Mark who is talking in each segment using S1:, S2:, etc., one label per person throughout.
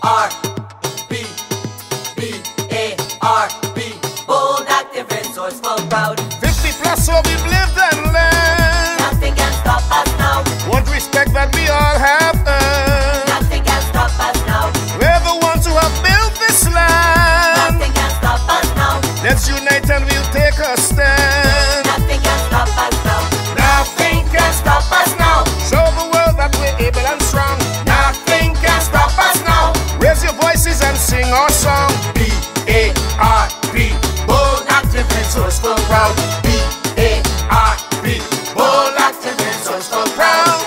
S1: B-A-R-B, bold, active, resourceful, proud.
S2: 50 plus, so we've lived and learned.
S1: Nothing can stop us now.
S2: What respect that we all have earned.
S1: Nothing can stop us now.
S2: We're the ones who have built this land.
S1: Nothing can stop us now.
S2: Let's unite and we'll take a stand.
S1: Nothing can stop us now.
S2: Nothing can stop us now. Show the world that we're able and strong. Nothing can stop us now. Raise your voices and sing our song. B-A-R-B, bold, active, resourceful, proud. B-A-R-B, bold, active, resourceful, proud.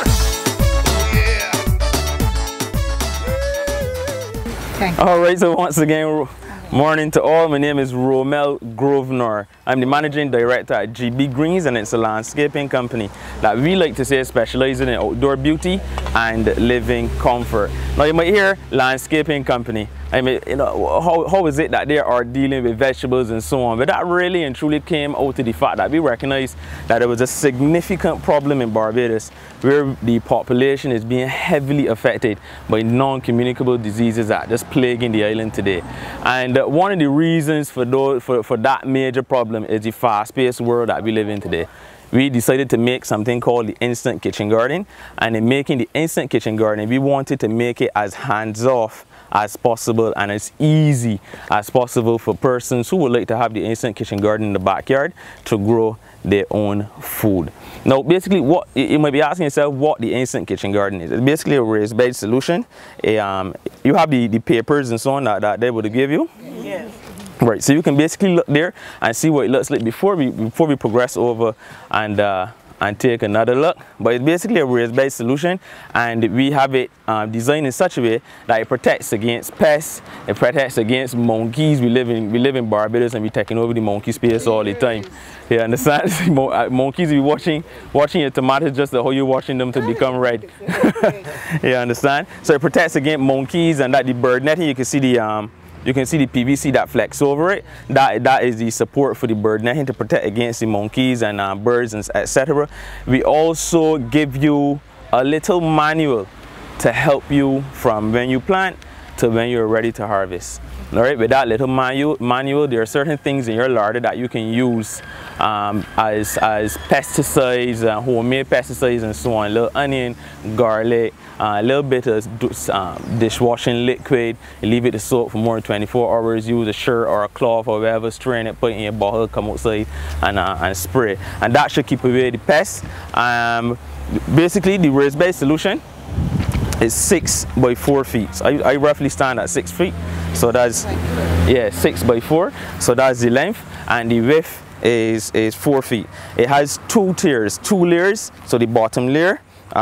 S2: Yeah.
S3: All right, so once again, morning to all. My name is Romel Grosvenor. I'm the managing director at GB Greens, and it's a landscaping company that we like to say specializing in outdoor beauty and living comfort. Now you might hear landscaping company. I mean, you know, how is it that they are dealing with vegetables and so on? But that really and truly came out of the fact that we recognized that there was a significant problem in Barbados where the population is being heavily affected by non-communicable diseases that are just plaguing the island today. And one of the reasons for that major problem is the fast-paced world that we live in today. We decided to make something called the Instant Kitchen Garden, and in making the Instant Kitchen Garden, we wanted to make it as hands-off as possible and as easy as possible for persons who would like to have the Instant Kitchen Garden in the backyard to grow their own food. Now basically, what you might be asking yourself, what the Instant Kitchen Garden is. It's basically a raised bed solution. You have the papers and so on that they would give you. Yes. Right, so you can basically look there and see what it looks like before we progress over and take another look. But it's basically a raised bed solution, and we have it designed in such a way that it protects against pests, it protects against monkeys. We live in Barbados, and we're taking over the monkey space all the time. You understand? Monkeys be watching your tomatoes just how you're watching them to become red. You understand? So it protects against monkeys, and that the bird netting, you can see the PVC that flex over it. That is the support for the bird netting to protect against the monkeys and birds and etc. We also give you a little manual to help you from when you plant to when you're ready to harvest. All right, with that little manual, there are certain things in your larder that you can use as pesticides, homemade pesticides and so on. A little onion, garlic, a little bit of dishwashing liquid. You leave it to soak for more than 24 hours. Use a shirt or a cloth or whatever, strain it, put it in your bottle, come outside and spray. And that should keep away the pests. Basically, the raised bed solution is 6 by 4 feet. So I roughly stand at 6 feet. So that's 6 by 4. So that's the length, and the width is 4 feet. It has 2 tiers, 2 layers. So the bottom layer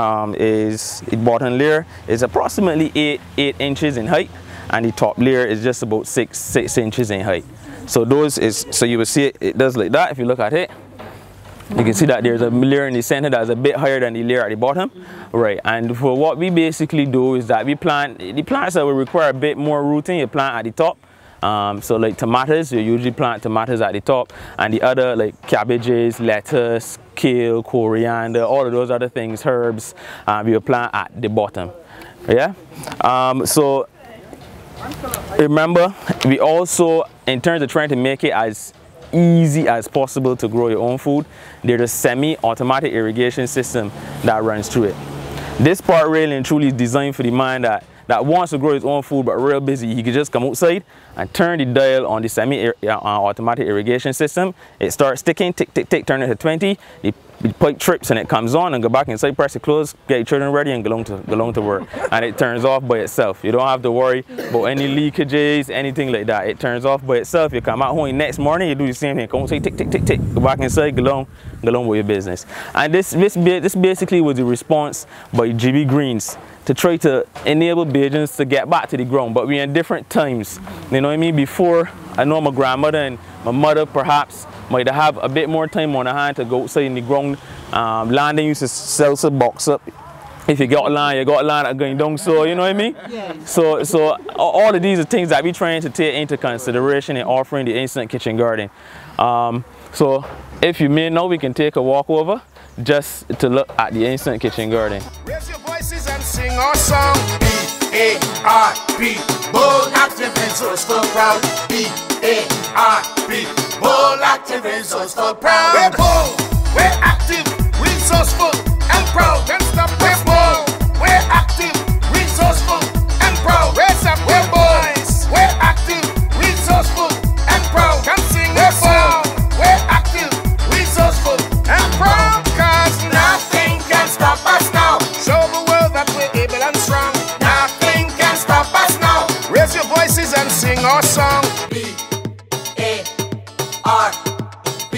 S3: is approximately 8 inches in height, and the top layer is just about 6 inches in height. So you will see it does like that. If you look at it, you can see that there's a layer in the center that's a bit higher than the layer at the bottom. Right, and for what we basically do is that we plant the plants that will require a bit more rooting, you plant at the top. So like tomatoes, you usually plant tomatoes at the top, and the other like cabbages, lettuce, kale, coriander, all of those other things, herbs, we will plant at the bottom. Yeah. So remember, we also, in terms of trying to make it as easy as possible to grow your own food, there's a semi-automatic irrigation system that runs through it. This part really and truly is designed for the man that wants to grow his own food but real busy. He can just come outside and turn the dial on the semi-automatic irrigation system. It starts ticking, tick, tick, tick, turn it to 20. The pipe trips and it comes on, and go back inside, press it close, get your children ready, and go along to work. And it turns off by itself. You don't have to worry about any leakages, anything like that. It turns off by itself. You come out home next morning, you do the same thing. Come outside, tick, tick, tick, tick. Go back inside, go along with your business. And this basically was the response by GB Greens to try to enable Bajans to get back to the ground. But we're in different times. You know what I mean? Before, I know my grandmother and my mother perhaps might have a bit more time on their hand to go outside in the ground. Land they used to sell some box up. If you got land, you got land going down, so you know what I mean? Yes. So all of these are things that we're trying to take into consideration in offering the Instant Kitchen Garden. So if you may know, we can take a walk over just to look at the Instant Kitchen Garden.
S2: Raise your voices and sing our song. B-A-R-B, bold, active, resourceful, proud. B-A-R-B, bold, active, resourceful, proud. We're bold, we're active, resourceful, and proud. Can't stop, we're bold, we're active, resourceful, and proud. Raise up, we're bold, we're active, resourceful, and proud. Can sing, we're bold, we're active, resourceful, and proud. Cause nothing can stop us now. Show the world that we're able and strong. Nothing can stop us now. Raise your voices and sing our song.
S1: B-A-R-B,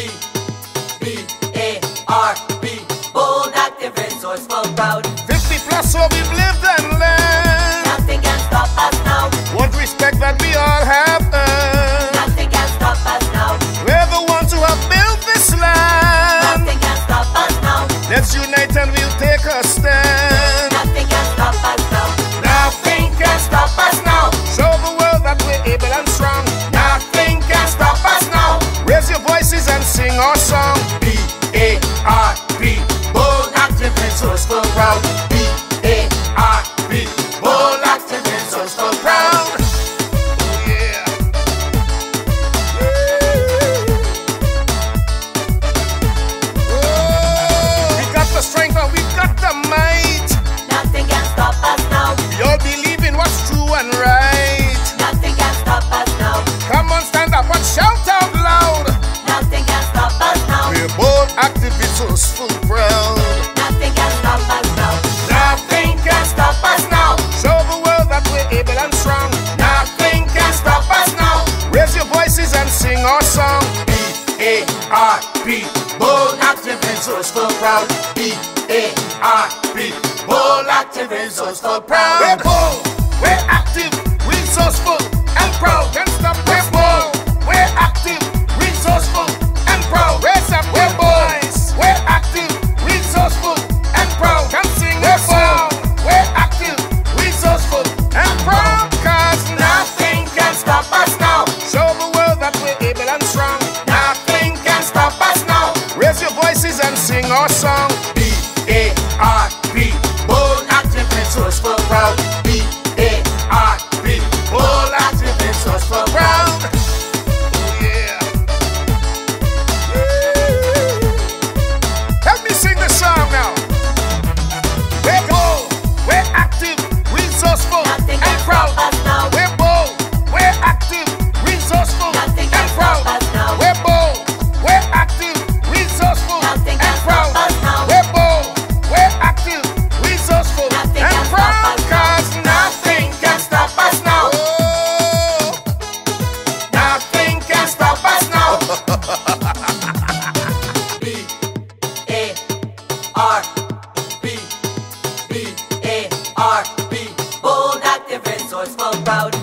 S1: B-A-R-B, bold, active, resourceful, proud.
S2: 50 plus so we've lived and learned.
S1: Nothing can stop us now.
S2: What respect that we all have earned.
S1: Nothing can stop us now.
S2: We're the ones who have built this land.
S1: Nothing can stop us now.
S2: Let's unite and we'll take a stand.
S1: Nothing can stop us now.
S2: Nothing can stop us now. Show the world that we're able and strong. Nothing can stop us now. Raise your voices and sing our song. B-A-R-B, bold, active, resourceful, proud. B-A-R-B, bold, active, resourceful, proud. Yeah. Oh, we got the strength and we got the might.
S1: Nothing can stop us now.
S2: We all believe in what's true and right.
S1: Nothing can stop us now.
S2: Come on, stand up and shout out loud.
S1: Nothing can stop us now.
S2: We're bold, active, resourceful, proud.
S1: Nothing can stop us now.
S2: Nothing can stop us now. Show the world that we're able and strong. Nothing can stop us now. Raise your voices and sing our song. B-A-R-B, bold, active, resourceful, proud. B-A-R-B, bold, active, resourceful, proud. We're bold, we're active, resourceful, and proud. Can't stop, we're bold, we're active, resourceful, and proud. Raise up, we're bold, we're active, resourceful, and proud. Can sing, we're bold, we're active, resourceful, and proud. Cause nothing can stop us now. Show the world that we're able and strong. Nothing can stop us now. Raise your voices and sing our song. B-A-R-B, bold, active, resourceful, proud. B-A-R-B, bold, active, resourceful, proud. Oh, yeah. Help me sing the song now. We're bold, we're active, resourceful,
S1: Nothing
S2: and
S1: can
S2: proud.
S1: stop us now.
S2: We're bold, we're active, resourceful,
S1: Nothing can
S2: and proud.
S1: stop us now.
S2: We're bold, we're active, resourceful,
S1: Nothing
S2: and
S1: can
S2: proud.
S1: stop us now.
S2: We're bold, we're active, resourceful,
S1: Nothing
S2: and
S1: can stop
S2: proud.
S1: us now.
S2: Cause nothing can stop us now. Oh, nothing can stop us now.
S1: B-A-R-B, B-A-R-B, bold, active, resourceful, proud.